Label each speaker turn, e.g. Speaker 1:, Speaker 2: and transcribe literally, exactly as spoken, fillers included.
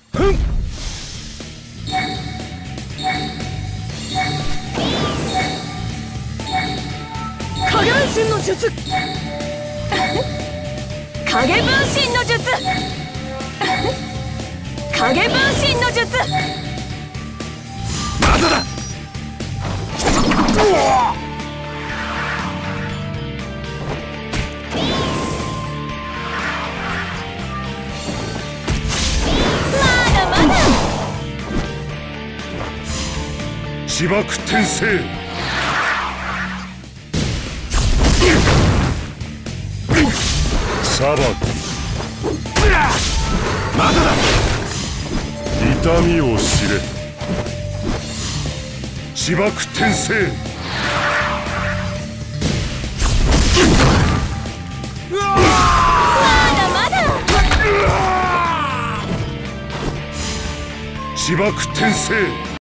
Speaker 1: ふん。
Speaker 2: 影分身の術。影分身の術。影分身の術。
Speaker 1: まだだ。うわっ。自爆転生。サバまだだ。痛みを知れ。自爆転生。
Speaker 2: まだまだ。
Speaker 1: 自爆転生。